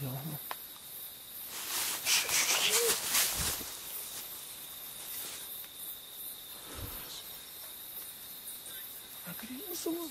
mano. A criança, mano.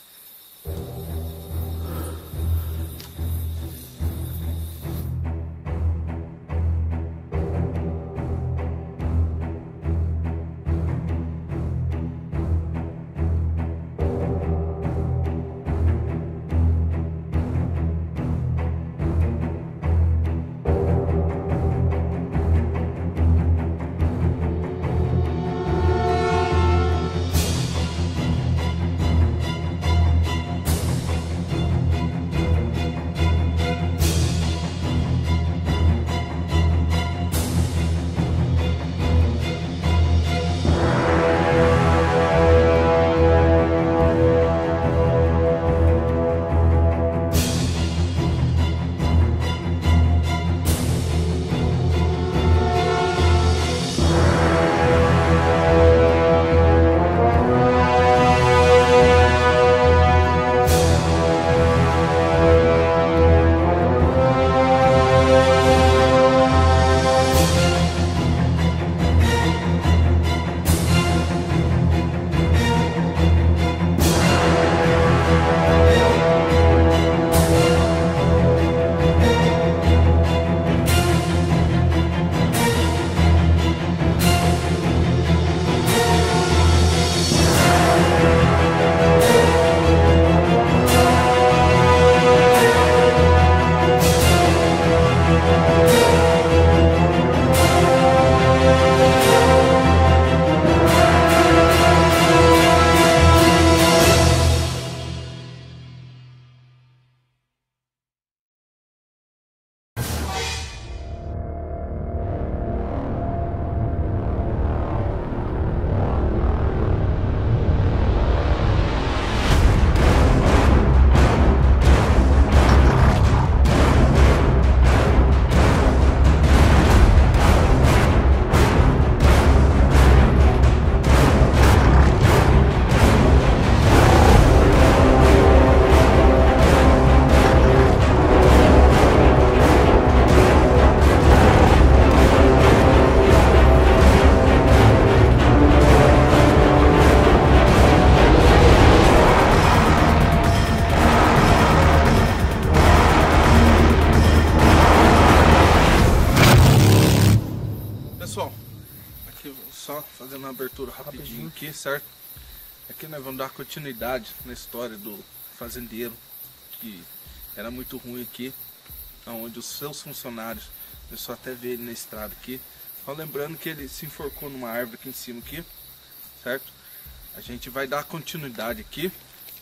Pessoal, aqui só fazendo uma abertura rapidinho aqui, certo? Aqui nós vamos dar continuidade na história do fazendeiro, que era muito ruim aqui, onde os seus funcionários, eu só até ver ele na estrada aqui, só lembrando que ele se enforcou numa árvore aqui em cima aqui, certo? A gente vai dar continuidade aqui.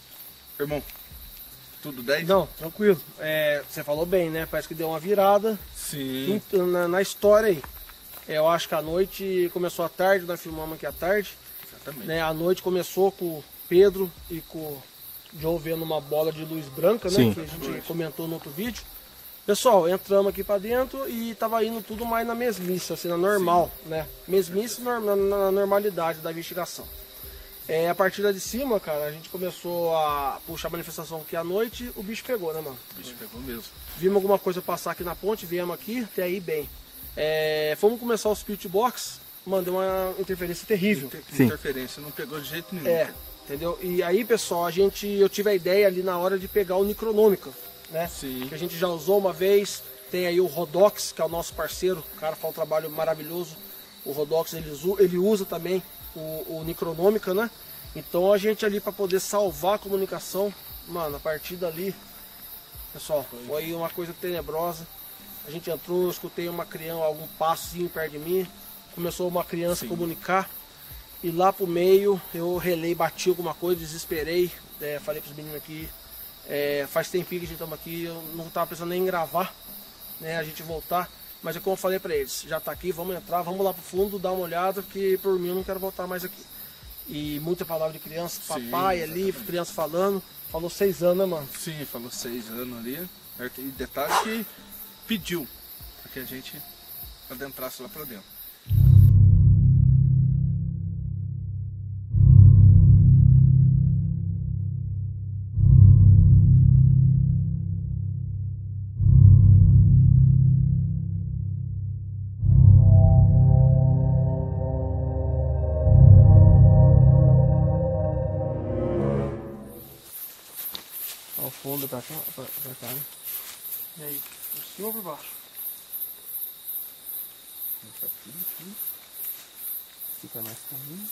Irmão, tudo 10? Não, tranquilo. Você falou bem, né? Parece que deu uma virada. Sim. Na história aí. Eu acho que a noite começou à tarde, nós filmamos aqui à tarde. Exatamente. Né? A noite começou com o Pedro e com o Joe vendo uma bola de luz branca, né? Sim. Que a gente comentou no outro vídeo. Pessoal, entramos aqui pra dentro e tava indo tudo mais na mesmice, assim, na normal, né? Mesmice na normalidade da investigação. A partir lá de cima, cara, a gente começou a puxar a manifestação aqui à noite, o bicho pegou, né, mano? O bicho pegou mesmo. Vimos alguma coisa passar aqui na ponte, viemos aqui, até aí bem. Fomos começar o Spirit Box, mandou uma interferência terrível. Interferência, não pegou de jeito nenhum. Entendeu? E aí, pessoal, eu tive a ideia ali na hora de pegar o Necronômica, né? Sim. Que a gente já usou uma vez. Tem aí o Rodox, que é o nosso parceiro, o cara faz um trabalho maravilhoso. O Rodox, ele usa também o Necronômica, né? Então a gente ali para poder salvar a comunicação, mano, a partir dali, pessoal, foi uma coisa tenebrosa. A gente entrou, eu escutei uma criança, algum passinho perto de mim, começou uma criança a comunicar, e lá pro meio eu relei, bati alguma coisa, desesperei, falei pros meninos aqui, faz tempinho que a gente estamos aqui, eu não tava pensando nem em gravar, né, a gente voltar, mas é como eu falei pra eles, já tá aqui, vamos entrar, vamos lá pro fundo, dar uma olhada, porque por mim eu não quero voltar mais aqui. E muita palavra de criança, papai ali, criança falando, falou 6 anos, né, mano? Sim, falou 6 anos ali, certo? E detalhe que pediu para que a gente adentrasse lá para dentro. Ao fundo pra cá, né? E aí, por cima ou por baixo? Fica mais caminho.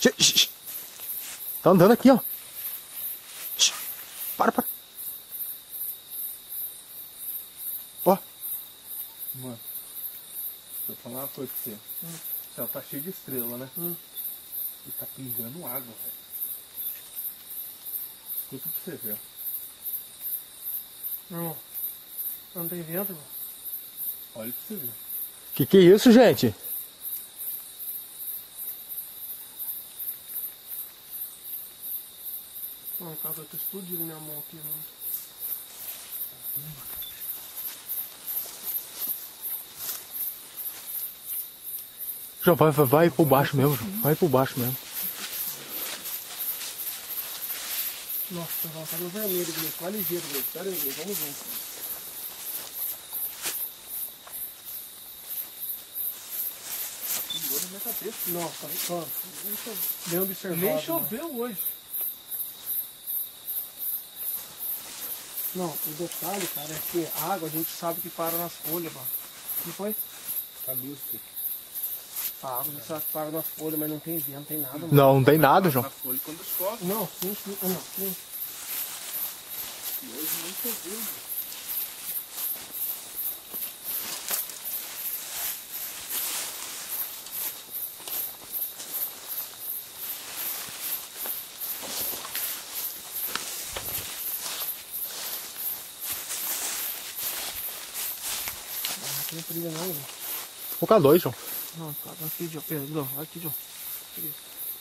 Tá andando aqui, ó. Para. Ó. Mano, deixa eu falar uma coisa pra você. O céu tá cheio de estrela, né? E tá pingando água, velho. Escuta pra você ver. Não tem vento, irmão. Olha pra você ver. Que é isso, gente? Não, cara, eu tô explodindo minha mão aqui, mano. João, vai por baixo mesmo, João. Vai por baixo mesmo. Nossa, tá no vermelho, Gleice. Vai ligeiro, Gleice. Pera aí, Gleice. Vamos ver. Tá pingando na minha cabeça. Nossa, só. Bem observado. Nem choveu hoje. Não, o detalhe, cara, é que a água a gente sabe que para nas folhas, mano. Não foi? Tá lusco. A água a gente sabe que para nas folhas, mas não tem vento, não tem nada, mano. Não tem nada, João. Na folha quando chove. Não, sim. Não, sim. E hoje nem choveu. Não tem trilha não, mano. Vou colocar 2, João. Não, tá aqui, João. Pedro, aqui, João. Aqui.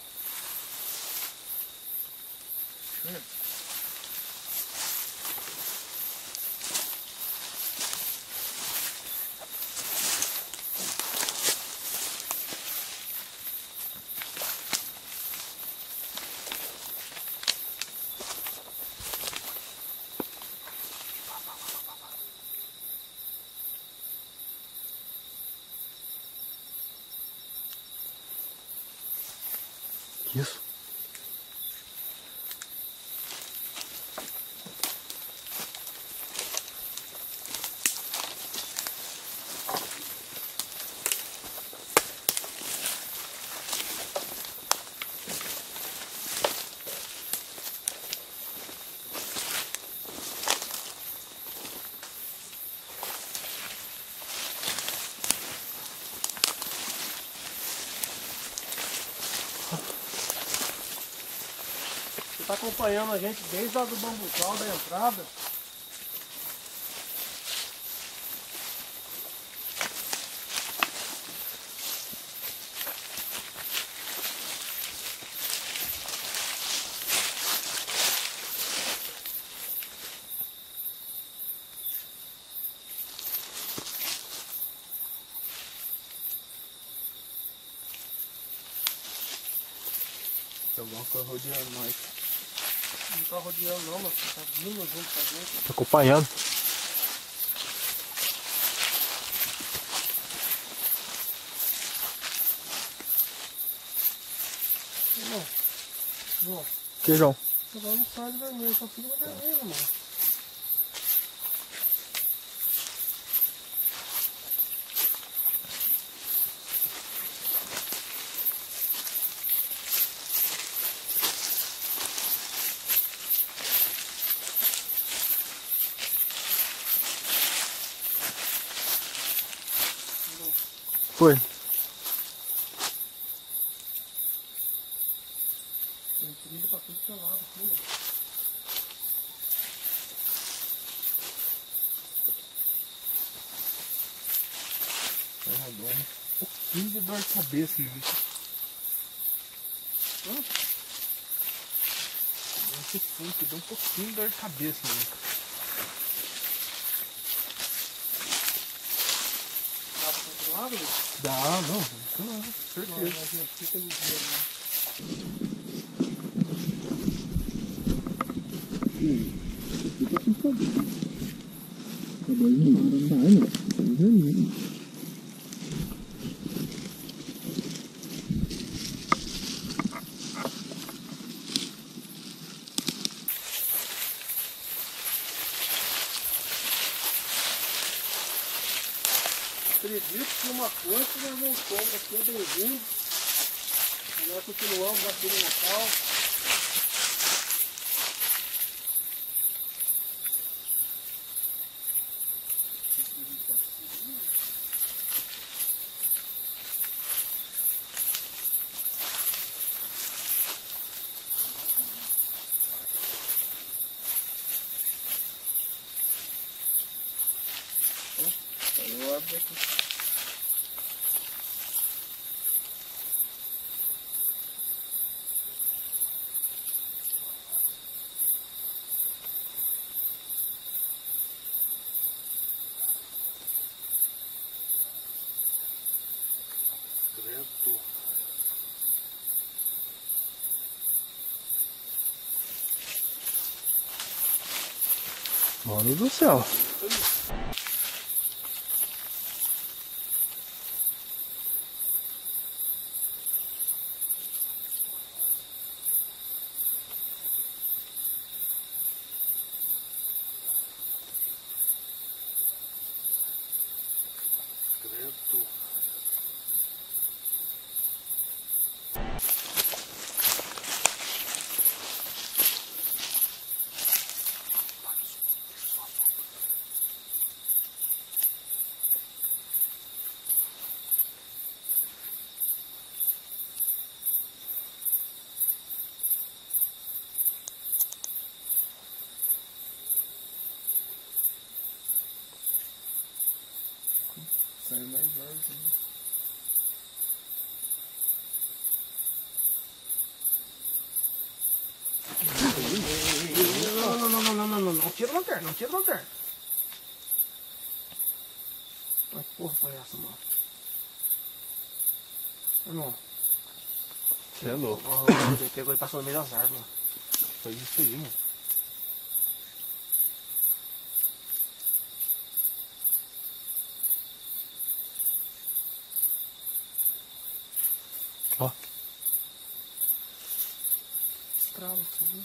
Que isso? Você tá acompanhando a gente desde a do bambucal da entrada. Tem alguma coisa rodeando nós. Não tá rodeando não, mas tá vindo junto com a gente. Tô acompanhando. Não, Que, João? agora não sai do vermelho, só fica no vermelho, mano. Foi. Tem trilha pra tudo que é lado aqui, mano. Um pouquinho de dor de cabeça, né? Deu um pouquinho de dor de cabeça, né? Dá pra continuar, velho? Dá, não, certeza. Não, a gente fica ligeiro, né? Acredito que uma coisa que nós voltamos aqui é bem-vindo. Nós continuamos aqui no local. Eu abro aqui. Credo. Mano do céu. Credo. Sai mais árvore. Não tira a lanterna, não tira a lanterna. Ai, porra foi essa, mano? Irmão. Você é louco. Ele pegou e passou no meio das árvores, mano. Foi isso aí, mano. Ó. Estrala, você viu?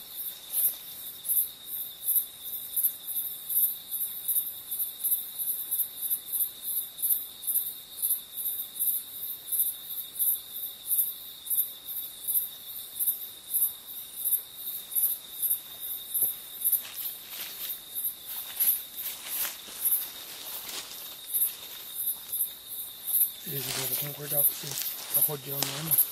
Eu vou concordar com você. Tá rodeando, né, mano?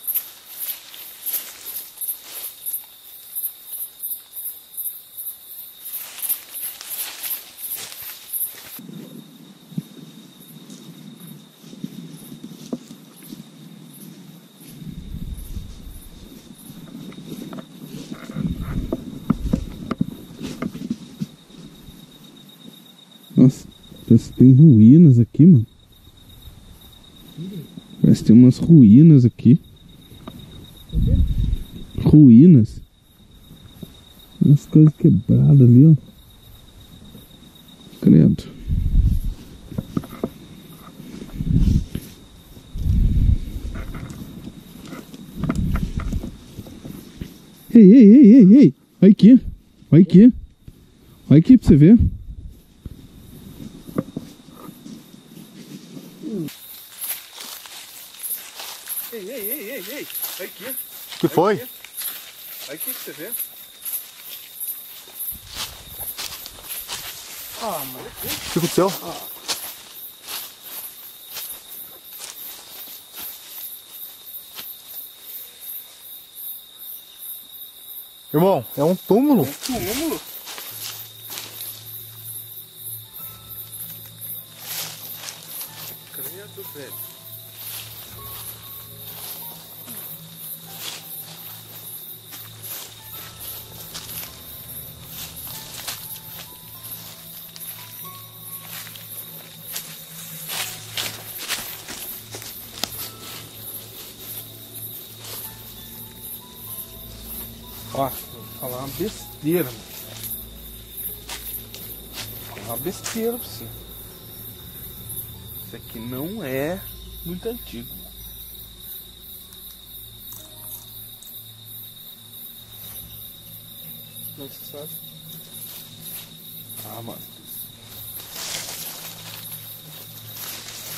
Nossa, parece que tem ruínas aqui, mano. Parece que tem umas ruínas aqui. Ruínas. Umas coisas quebradas ali, ó. Credo. Ei. Olha aqui. Olha aqui. Olha aqui pra você ver. Ei. Olha aqui. O que foi? Olha aqui que você vê. Ah, mano. O que aconteceu? Irmão, é um túmulo. Túmulo. Credo, velho. Ó, vou falar uma besteira, mano. Vou falar uma besteira pra você. Isso aqui não é muito antigo. Como é que você sabe? Ah, mano.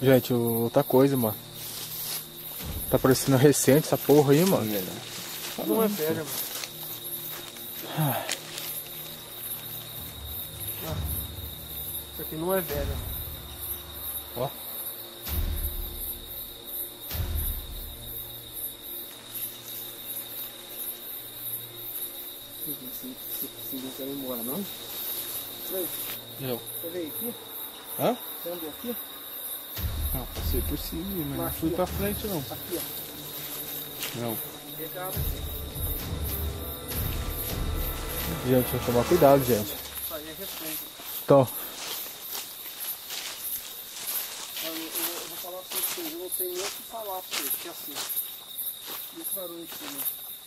Gente, outra coisa, mano. Tá parecendo recente essa porra aí, mano. Não é velha, mano. Isso aqui não é velha. Ó. Se você não embora, não? Eu. Você veio aqui? Hã? Você andou aqui? Não, passei por cima, mas não Aqui, fui ó. pra frente, não. Aqui, ó. Não. Pegada aqui. Gente, tem que tomar cuidado, gente. Isso aí é recente. Então, Eu vou falar pra vocês, eu não sei nem o que falar pra vocês, porque assim. E esse barulho aqui também.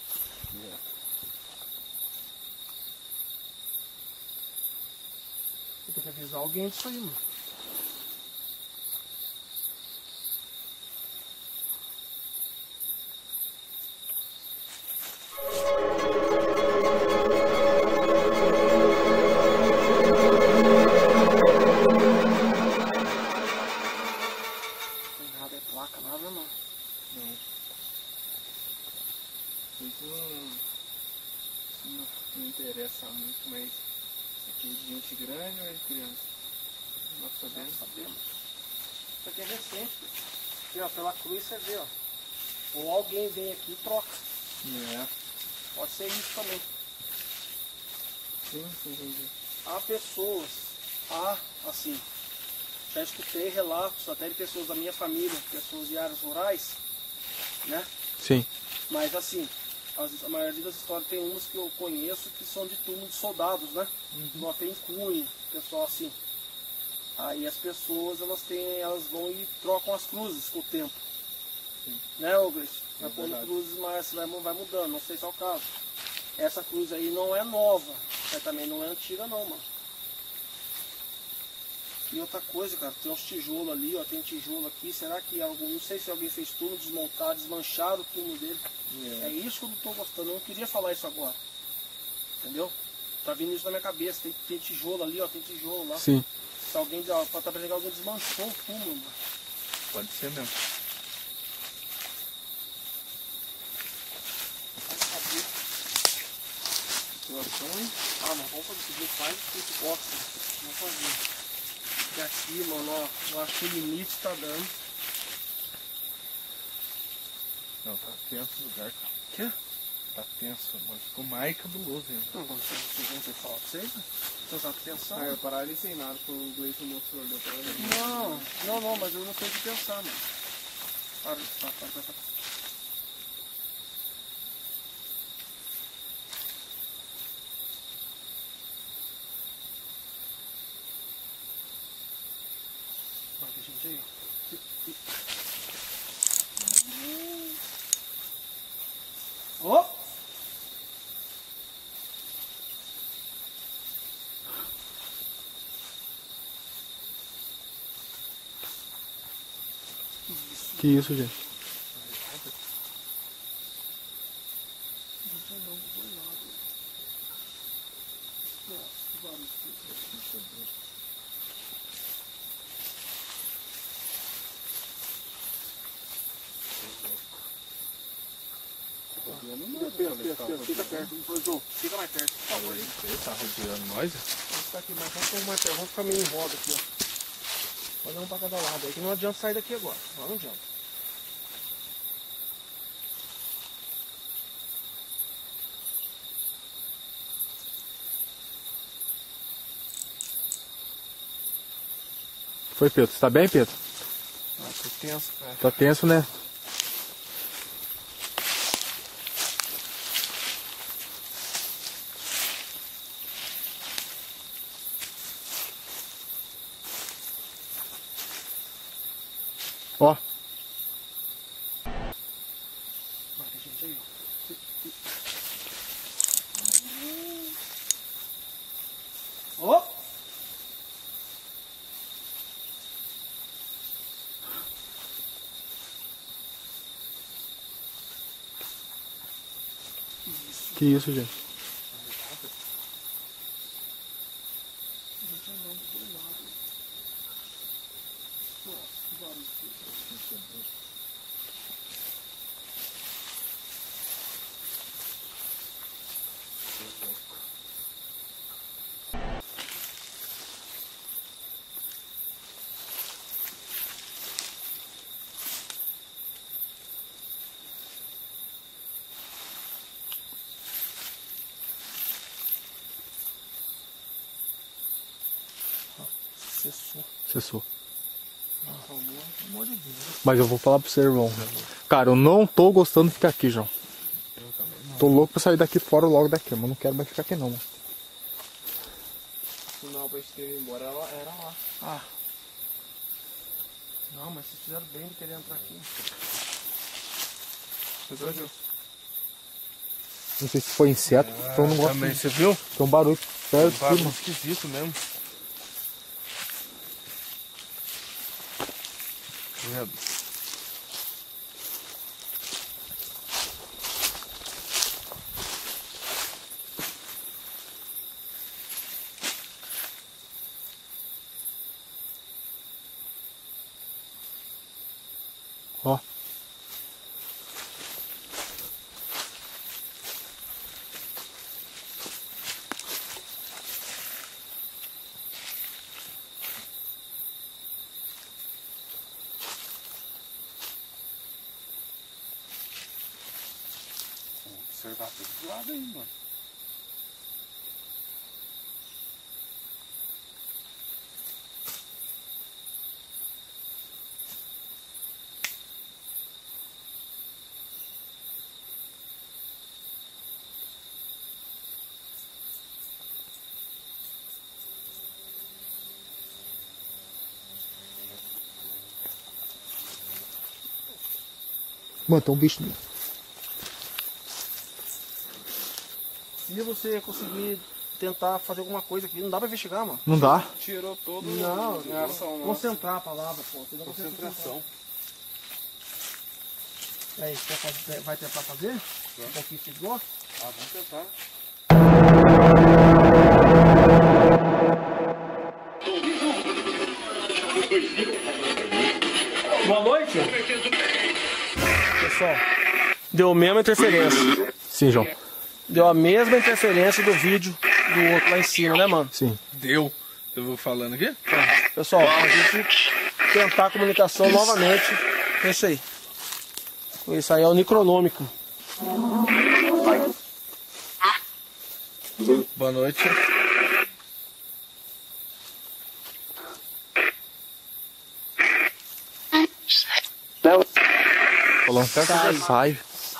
Você tem que avisar alguém disso aí, mano. Não tem nada, é placa, nada não. Não. Isso não interessa muito, mas isso aqui é de gente grande ou é de criança? Não sabemos. Sabemos. Isso aqui é recente. Aqui, ó, pela cruz você vê, ó. Ou alguém vem aqui e troca. É. Pode ser isso também. Sim, entendi. Há pessoas, assim, já escutei relatos até de pessoas da minha família, pessoas de áreas rurais, né? sim. Mas assim, a maioria das histórias tem umas que eu conheço que são de túmulo de soldados, né? Não tem cunha, pessoal assim. Aí as pessoas elas vão e trocam as cruzes com o tempo. Sim. Né, ô Gleice? Vai É pondo verdade. cruzes, mas vai mudando, não sei se é o caso. Essa cruz aí não é nova, mas também não é antiga não, mano. E outra coisa, cara, tem uns tijolos ali, ó, tem tijolo aqui, será que não sei se alguém fez túmulo, desmancharam o túmulo dele. É isso que eu não tô gostando, eu não queria falar isso agora. Entendeu? Tá vindo isso na minha cabeça, tem tijolo ali, ó, tem tijolo lá. Sim. Se alguém, pode estar parecendo que alguém desmanchou o túmulo, mano. Pode ser mesmo. Vai saber. Situações. Ah, não, vamos fazer o seguinte, faz o kickbox, vamos fazer. E aqui, mano, ó, eu acho que o limite tá dando. Não, tá tenso o lugar, cara. Quê? Tá tenso, mas ficou mais cabuloso ainda. Não, vocês vão ter que falar pra vocês, né? Vocês vão pensar. Ah, eu parar ali sem nada, que o Gleice mostrou, deu pra ele. Não, mas eu não tenho o que pensar, mano. Para. Olha, gente aí, ó. Ó! Que isso, gente? Fica perto, João. Fica mais perto, por favor. Ele tá rodeando nós? Vamos ficar aqui, mas vamos ficar meio em roda aqui, ó. Fazer um pra cada lado aí, que não adianta sair daqui agora. Não adianta. Foi, Pedro? Você tá bem, Pedro? Ah, tô tenso, cara. Tá tenso, né? Ó, Olha, gente aí, ó. Ó! que isso, gente? Gente andando do lado. Nossa, que barulho. Cessou. Mas eu vou falar pro seu irmão. Cara, eu não tô gostando de ficar aqui, João. Tô louco pra sair daqui fora logo daqui, mas não quero mais ficar aqui não, mano. O sinal pra gente ter ido embora era lá. Ah. Não, mas vocês fizeram bem de querer entrar aqui. Não sei se foi inseto, então eu não gosto. Também, você viu? Tem um barulho perto Um barulho mano. esquisito mesmo. Vendo? Ó. Observar tudo do lado aí, mano. Mano, tem um bicho. Se você conseguir tentar fazer alguma coisa aqui, não dá pra investigar, mano. Não dá. Tirou todo Não, concentrar. concentrar a palavra, pô. Você não consegue Concentração. É isso, vai tentar fazer? Um pouquinho de gosto? Ah, vamos tentar. Boa noite. Pessoal, deu a mesma interferência. Sim, João. Deu a mesma interferência do vídeo do outro lá em cima, né, mano? Sim. Deu. Eu vou falando aqui? Pessoal, a gente tentar a comunicação novamente com isso aí. Isso aí é o Necronômico. Boa noite. Falando certo, sai.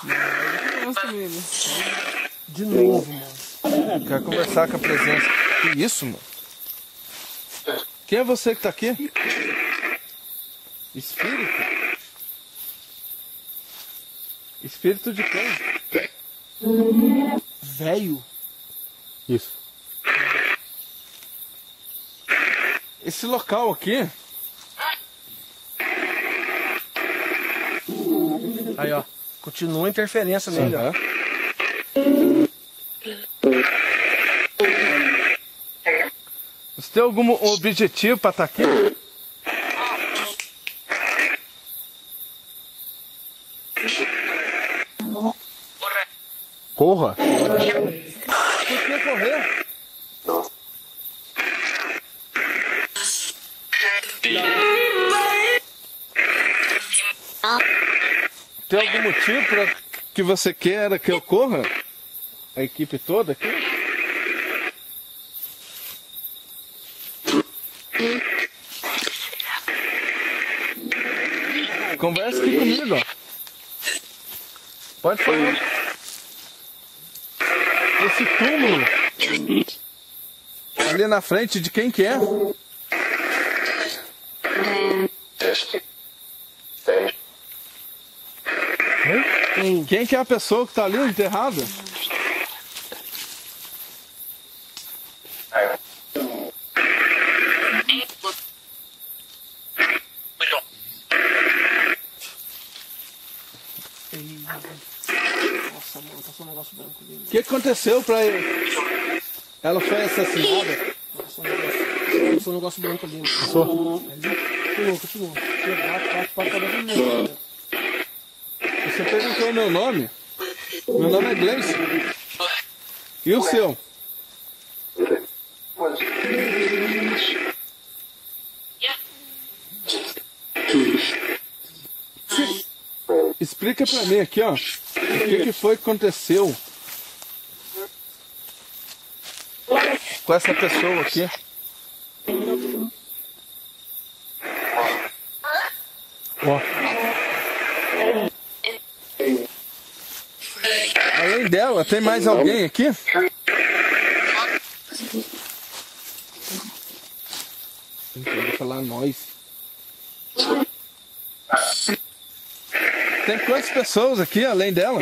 De novo, mano. Quero conversar com a presença. Que isso, mano? Quem é você que tá aqui? Espírito? Espírito de quem? Velho. Isso. Esse local aqui. Aí, ó. Continua a interferência nele, ó. Você tem algum objetivo pra estar aqui? Corra. Por que correr? Tem algum motivo para que você queira que eu corra? A equipe toda aqui? Conversa aqui comigo, ó. Pode falar. Esse túmulo ali na frente, de quem que é? Quem que é a pessoa que está ali enterrada? Nossa, mano, passou um negócio branco ali. O que aconteceu para ele? Ela foi assassinada? Passou um negócio branco ali. Passou? Continua. Você perguntou meu nome? Meu nome é Gleice. E o seu? Explica pra mim aqui, ó. O que foi que aconteceu com essa pessoa aqui? Ó. Além dela, tem mais alguém aqui? Tem que falar nós. Tem quantas pessoas aqui além dela?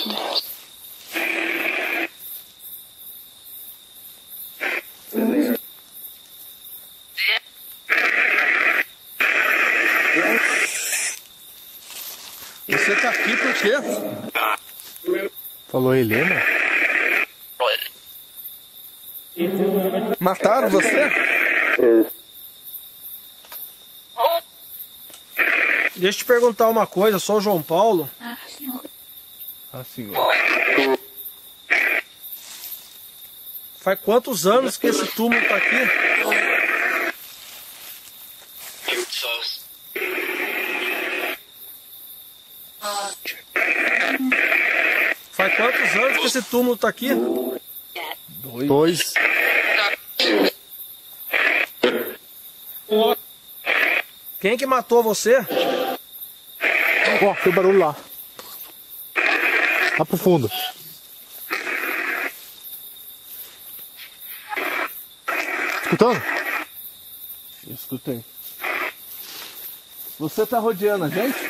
Você tá aqui por quê? Falou Helena? Mataram você? Deixa eu te perguntar uma coisa, sou o João Paulo. Ah, senhor. Faz quantos anos que esse túmulo tá aqui? Faz quantos anos que esse túmulo tá aqui? 2. Quem que matou você? Ó, tem barulho lá. Lá pro fundo. Escutando? Eu escutei. Você tá rodeando a gente?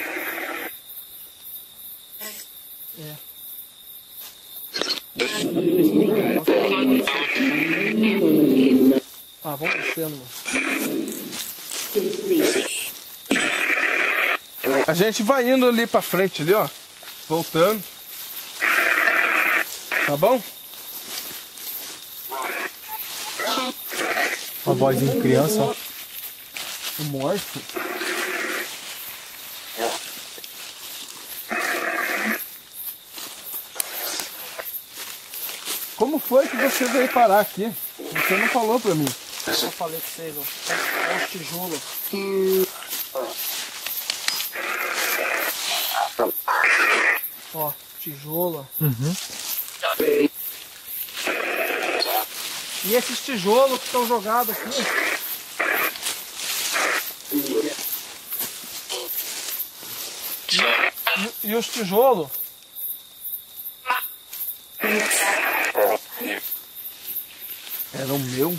Ah, vamos descendo, mano. A gente vai indo ali pra frente ali, ó. Voltando. Tá bom? Uma vozinha de criança, ó. Morto. Como foi que você veio parar aqui? Você não falou pra mim. Eu falei pra vocês, ó. Olha os tijolos. Ó, tijolo. Uhum. E esses tijolos que estão jogados aqui? E os tijolos? Era o meu.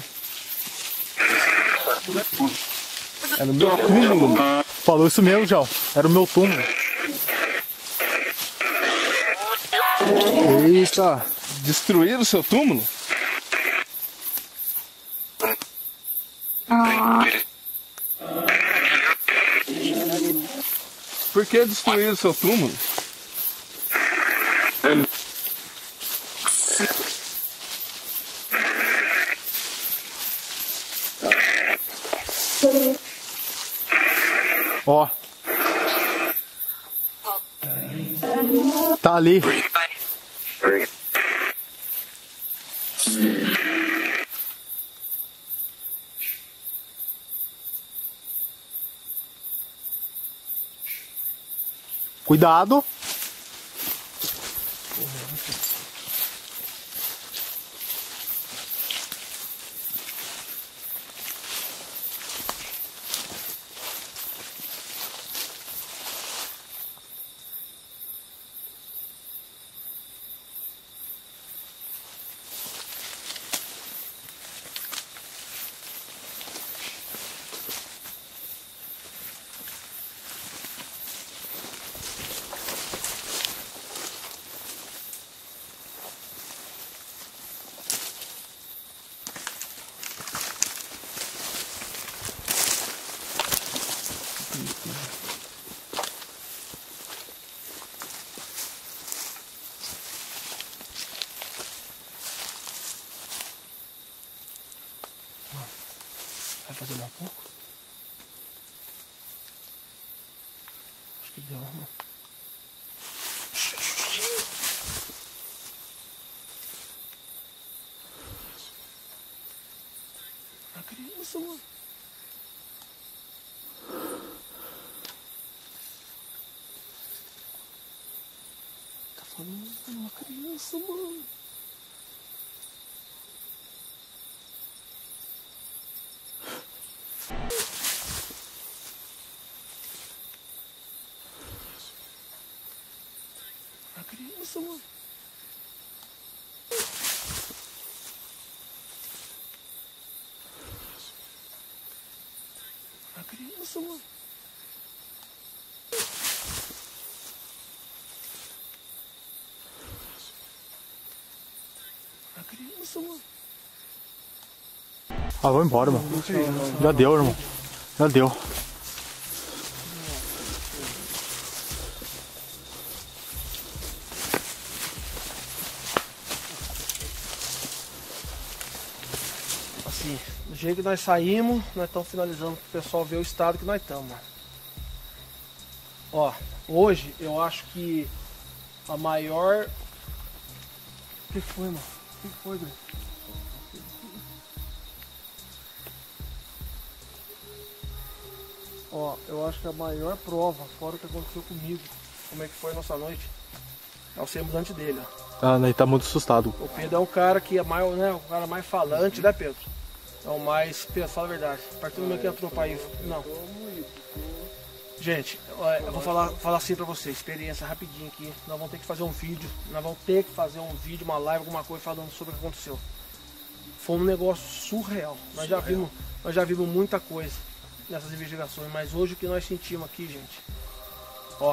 Era o meu túmulo. Falou isso mesmo, João. Era o meu túmulo. Eita. Destruíram o seu túmulo? Por que destruíram o seu túmulo? Ó. Tá ali. Cuidado. Vai fazer mais pouco? Acho que deu, mano. criança, mano. Tá falando com uma criança, mano. A criança, mano. A criança, mano. A criança, mano. Ah, vamos embora, mano. Já deu, irmão. Já deu. Assim, do jeito que nós saímos, nós estamos finalizando para o pessoal ver o estado que nós estamos. Ó, hoje eu acho que a maior... O que foi, mano? O que foi, Greg? Ó, eu acho que a maior prova, fora o que aconteceu comigo, como é que foi a nossa noite, é o semblante dele, ó. Ah, ele tá muito assustado. O Pedro é um cara que é mais, né, o cara mais falante, né, Pedro? É o mais, Pedro, fala a verdade. A partir do momento que entrou pra aí, não. Gente, eu vou falar assim pra vocês, experiência rapidinho aqui. Nós vamos ter que fazer um vídeo, uma live, alguma coisa falando sobre o que aconteceu. Foi um negócio surreal. Nós já vimos muita coisa nessas investigações, mas hoje o que nós sentimos aqui, gente, ó,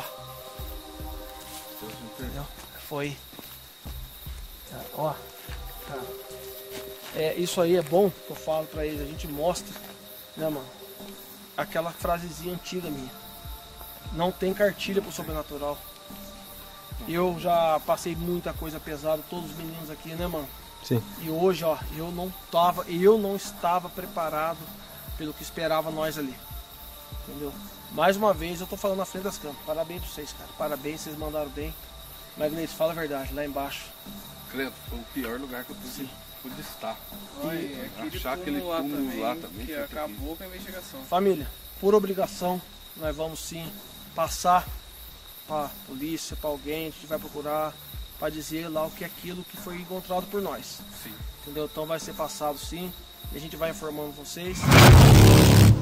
foi, ó, cara, isso aí é bom, que eu falo pra eles, a gente mostra, né, mano, aquela frasezinha antiga minha, não tem cartilha pro sobrenatural. Eu já passei muita coisa pesada, todos os meninos aqui, né, mano? Sim. E hoje, ó, eu não estava preparado pelo que esperava nós ali, entendeu? Mais uma vez eu tô falando na frente das câmeras, parabéns pra vocês, cara, parabéns, vocês mandaram bem. Mas Gleice, fala a verdade, lá embaixo, Credo, foi o pior lugar que eu pude estar. Olha, Achar aquele túmulo lá também, que foi acabou com a investigação. família, por obrigação, nós vamos sim passar pra polícia, pra alguém, a gente vai procurar pra dizer lá o que é aquilo que foi encontrado por nós. Sim. Entendeu? Então vai ser passado sim, e a gente vai informando vocês.